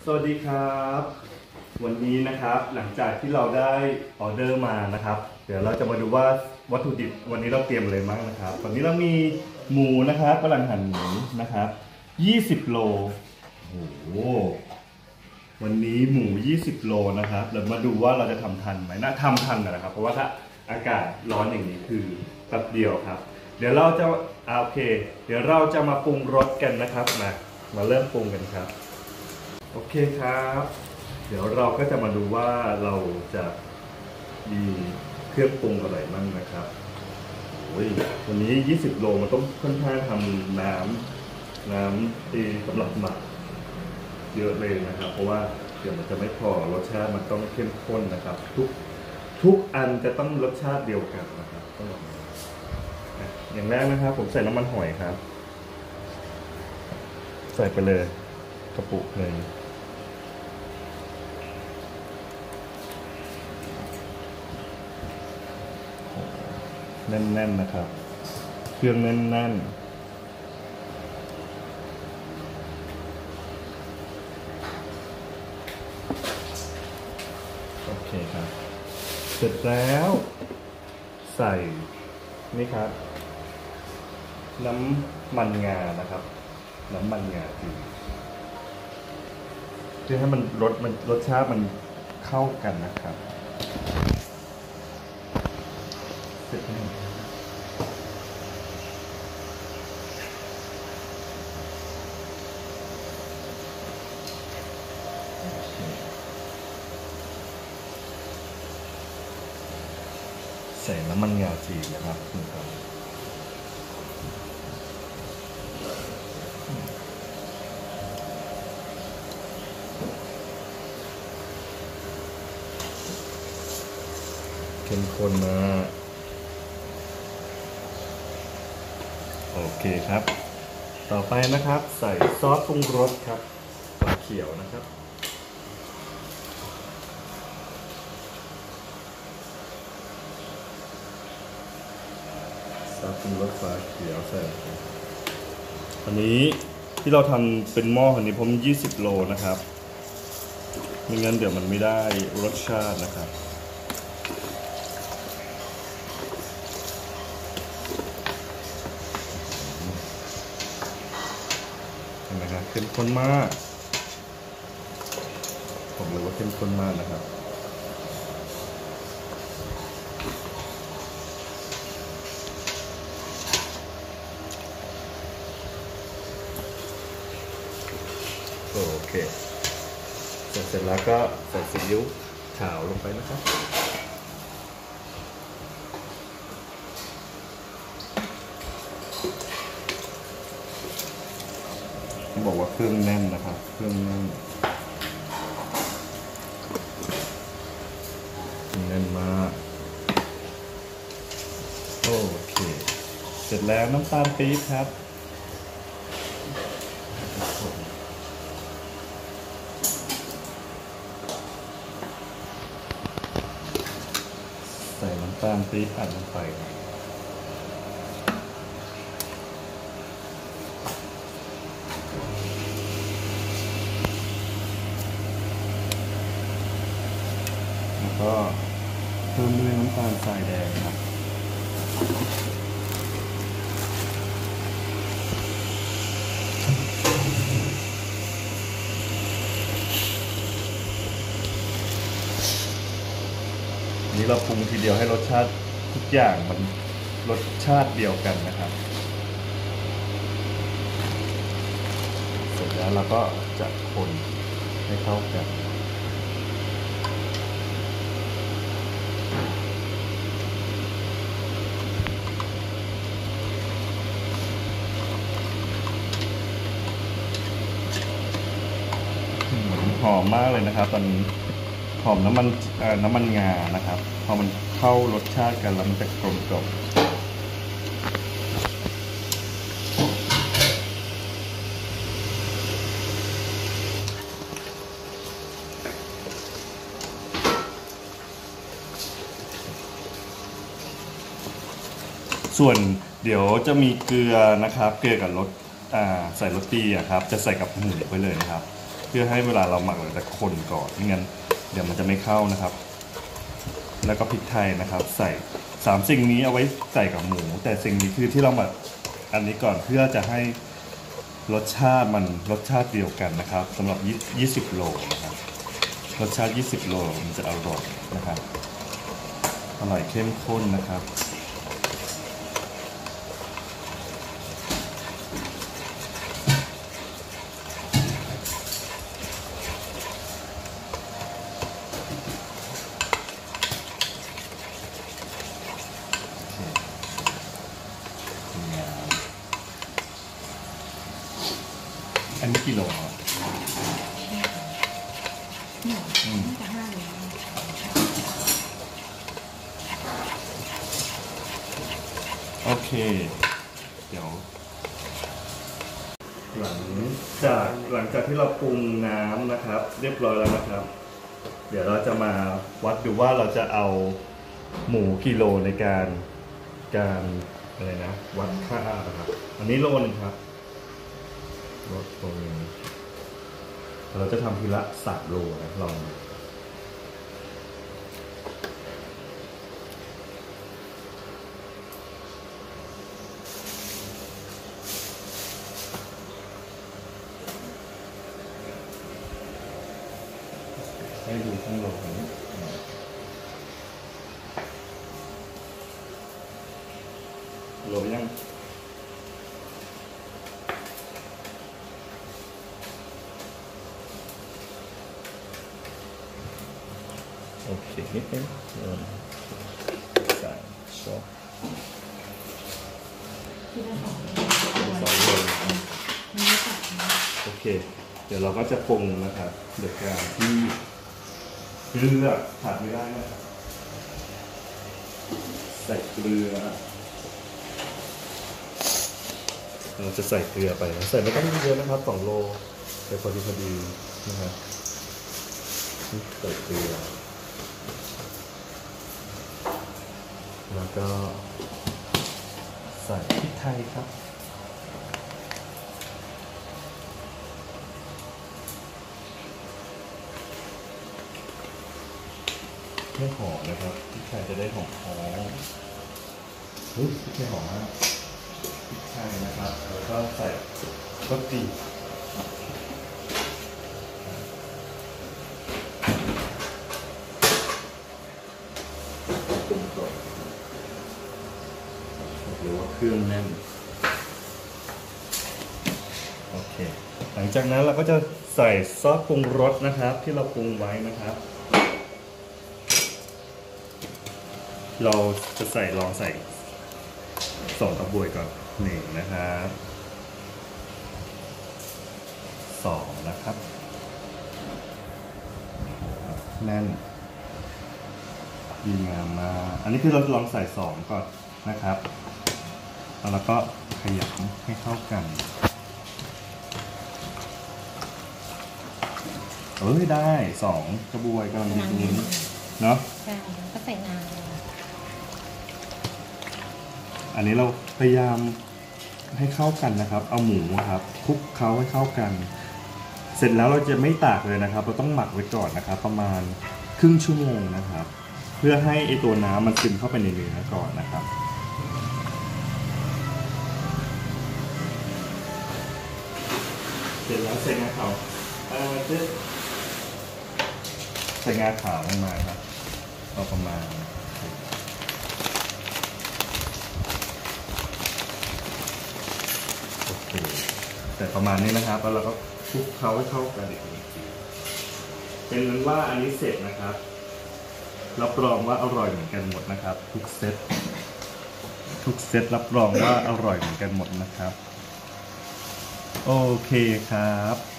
สวัสดีครับวันนี้นะครับหลังจากที่เราได้ออเดอร์มานะครับเดี๋ยวเราจะมาดูว่าวัตถุดิบวันนี้เราเตรียมอะไรบ้างนะครับวันนี้เรามีหมูนะครับกำลังหั่นหมูนะครับ20 โลโอ้โหวันนี้หมู20 โลนะครับเดี๋ยวมาดูว่าเราจะทำทันไหมน่าทำทันนะครับเพราะว่าถ้าอากาศร้อนอย่างนี้คือแป๊บเดียวครับเดี๋ยวเราจะโอเคเดี๋ยวเราจะมาปรุงรสกันนะครับมาเริ่มปรุงกันครับโอเคครับเดี๋ยวเราก็จะมาดูว่าเราจะมีเครื่องปรุงอะไรบ้างนะครับโอ้ยวันนี้20 โลมันต้องค่อนข้างทำน้ำที่สำหรับหมักเยอะเลยนะครับเพราะว่าเดี๋ยวมันจะไม่พอรสชาติมันต้องเข้มข้นนะครับทุกอันจะต้องรสชาติเดียวกันนะครับต้องอย่างแรกนะครับผมใส่น้ำมันหอยครับใส่ไปเลยกระปุกหนึ่งแน่นๆนะครับเครื่องแน่นๆโอเคครับเสร็จแล้วใส่นี่ครับน้ำมันงานะครับน้ำมันงาเพื่อให้มันรสชาติมันเข้ากันนะครับเสร็จแล้วใส่น้ำมันงาจีนนะครับคุณครับเข้มข้นนะโอเคครับต่อไปนะครับใส่ซอสปรุงรสครับฝาเขียวนะครับซอสปรุงรสฝาเขียวใส่อันนี้ที่เราทำเป็นหม้ออันนี้ผม20 โลนะครับไม่งั้นเดี๋ยวมันไม่ได้รสชาตินะครับนะครับเข้มข้นมากผมเลยว่าเข้มข้นมากนะครับโอเคเสร็จแล้วก็ใส่ซีอิ๊วขาวลงไปนะครับบอกว่าเครื่องแน่นนะครับเครื่องแน่นมากโอเคเสร็จแล้วน้ำตาลปี๊บครับใส่น้ำตาลปี๊บอัดลงไปก็เพิ่มด้วยน้ำตาลทรายแดงครับนี้เราปรุงทีเดียวให้รสชาติทุกอย่างมันรสชาติเดียวกันนะครับเสร็จแล้วเราก็จะคนให้เข้ากันหอมมากเลยนะครับตอนนี้หอมน้ำมันงานะครับพอมันเข้ารสชาติกันแล้วมันจะกลมกล่อมส่วนเดี๋ยวจะมีเกลือนะครับเกลือกับรสใส่รสดีครับจะใส่กับหมูไปเลยนะครับ เพื่อให้เวลาเราหมักเราจะคนก่อนไม่งั้นเดี๋ยวมันจะไม่เข้านะครับแล้วก็พริกไทยนะครับใส่3สิ่งนี้เอาไว้ใส่กับหมูแต่สิ่งนี้คือที่เราหมักอันนี้ก่อนเพื่อจะให้รสชาติมันรสชาติเดียวกันนะครับสำหรับ20โลนะครับรสชาติ20โลมันจะอร่อยนะครับอร่อยเข้มข้นนะครับอันนี้กิโลครับโอเคเดี๋ยวหลังจากที่เราปรุงน้ำนะครับเรียบร้อยแล้วนะครับเดี๋ยวเราจะมาวัดดูว่าเราจะเอาหมูกิโลในการอะไรนะวัดค่านะครับอันนี้โลนึงครับลดตรงนี้เราจะทำทีละ3โลนะลองให้ดูข้างโลนี้โลยังโอเคนิดนึงใส่ช็อปโอเคเดี๋ยวเราก็จะปรุงนะครับโดยการที่เกลือขาดไม่ได้นะครับใส่เกลือเราจะใส่เกลือไปนะใส่ไม่ต้องเยอะนะครับ2โลใส่พอดีนะครับใส่เกลือแล้วก็ใส่พริกไทยครับให้หอมนะครับพริกไทยจะได้หอมพริกไทยหอมมากพริกไทยนะครับแล้วก็ใส่รสดีหรือว่าเครื่องแน่นโอเคหลังจากนั้นเราก็จะใส่ซอสปรุงรสนะครับที่เราปรุงไว้นะครับเราจะลองใส่2กระบวยก่อน1นะครับ2นะครับแน่นดีงามมากอันนี้คือเราลองใส่2ก่อนนะครับแล้วก็ขยำให้เข้ากันได้2กระบวยกำลังดีเนาะใช่ก็ใส่น้ำอันนี้เราพยายามให้เข้ากันนะครับเอาหมูครับคลุกเคล้าให้เข้ากันเสร็จแล้วเราจะไม่ตากเลยนะครับเราต้องหมักไว้ก่อนนะครับประมาณครึ่งชั่วโมงนะครับเพื่อให้ไอตัวน้ำมันซึมเข้าไปในเนื้อก่อนนะครับเสร็จแล้วใส่งาขาวใส่งาขาวลงมาครับเอาประมาณโอเคแต่ประมาณนี้นะครับแล้วเราก็คลุกเคล้าให้เข้ากันอีกทีเป็นนั้นว่าอันนี้เสร็จนะครับรับรองว่าอร่อยเหมือนกันหมดนะครับทุกเซตรับรองว่าอร่อยเหมือนกันหมดนะครับโอเคครับ